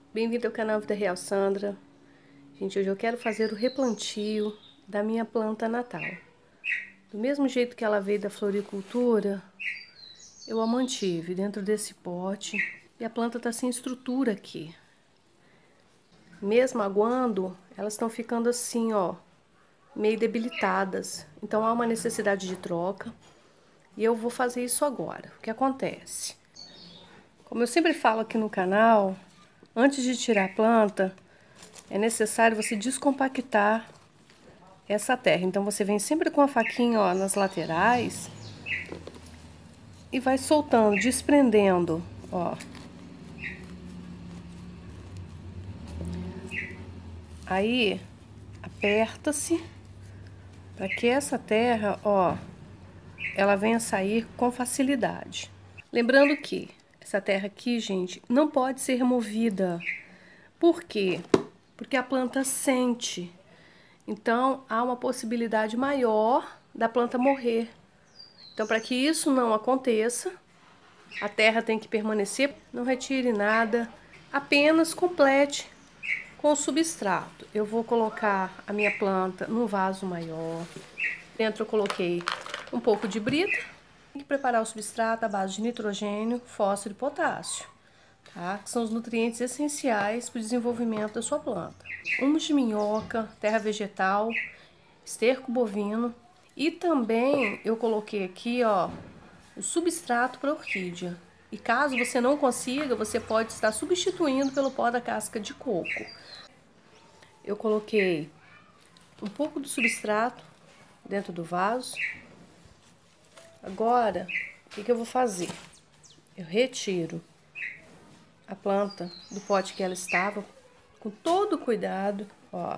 Bem-vindo ao canal Vida Real Sandra. Gente, hoje eu quero fazer o replantio da minha planta natal. Do mesmo jeito que ela veio da floricultura, eu a mantive dentro desse pote e a planta está sem estrutura aqui. Mesmo aguando, elas estão ficando assim, ó, meio debilitadas. Então há uma necessidade de troca e eu vou fazer isso agora. O que acontece? Como eu sempre falo aqui no canal, antes de tirar a planta, é necessário você descompactar essa terra. Então você vem sempre com a faquinha, ó, nas laterais e vai soltando, desprendendo, ó. Aí aperta-se para que essa terra, ó, ela venha sair com facilidade. Lembrando que essa terra aqui, gente, não pode ser removida. Por quê? Porque a planta sente. Então, há uma possibilidade maior da planta morrer. Então, para que isso não aconteça, a terra tem que permanecer. Não retire nada, apenas complete com o substrato. Eu vou colocar a minha planta num vaso maior. Dentro eu coloquei um pouco de brita. Tem que preparar o substrato à base de nitrogênio, fósforo e potássio, tá? Que são os nutrientes essenciais para o desenvolvimento da sua planta. Humus de minhoca, terra vegetal, esterco bovino e também eu coloquei aqui, ó, o substrato para orquídea. E caso você não consiga, você pode estar substituindo pelo pó da casca de coco. Eu coloquei um pouco do substrato dentro do vaso. Agora, o que eu vou fazer? Eu retiro a planta do pote que ela estava, com todo cuidado, ó.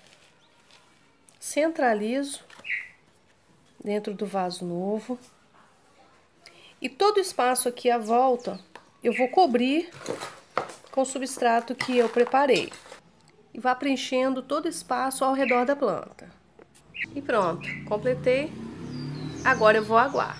Centralizo dentro do vaso novo. E todo o espaço aqui à volta, eu vou cobrir com o substrato que eu preparei. E vá preenchendo todo o espaço ao redor da planta. E pronto, completei. Agora eu vou aguar.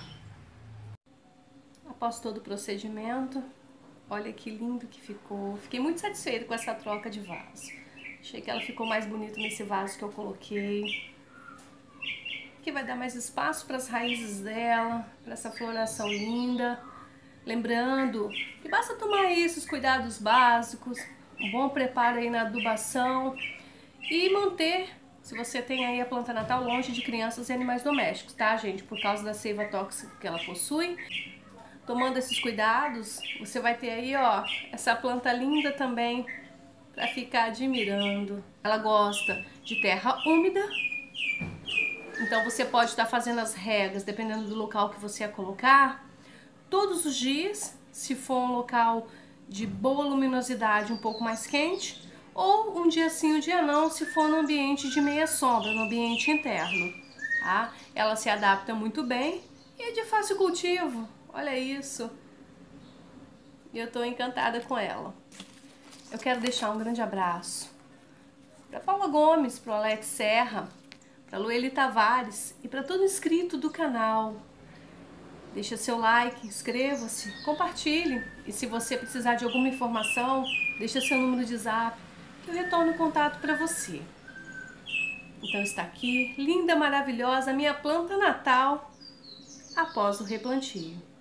Após todo o procedimento, olha que lindo que ficou. Fiquei muito satisfeita com essa troca de vaso. Achei que ela ficou mais bonita nesse vaso que eu coloquei. Que vai dar mais espaço para as raízes dela, para essa floração linda. Lembrando que basta tomar esses cuidados básicos, um bom preparo aí na adubação e manter, se você tem aí a planta natal, longe de crianças e animais domésticos, tá, gente? Por causa da seiva tóxica que ela possui. Tomando esses cuidados, você vai ter aí, ó, essa planta linda também para ficar admirando. Ela gosta de terra úmida. Então você pode estar fazendo as regas, dependendo do local que você ia colocar, todos os dias, se for um local de boa luminosidade, um pouco mais quente, ou um dia sim, um dia não, se for no ambiente de meia sombra, no ambiente interno, tá? Ela se adapta muito bem e é de fácil cultivo, olha isso. E eu tô encantada com ela. Eu quero deixar um grande abraço para Paula Gomes, para o Alex Serra, para Lueli Tavares e para todo inscrito do canal. Deixa seu like, inscreva-se, compartilhe. E se você precisar de alguma informação, deixa seu número de zap que eu retorno o contato para você. Então está aqui, linda, maravilhosa, minha planta natal após o replantio.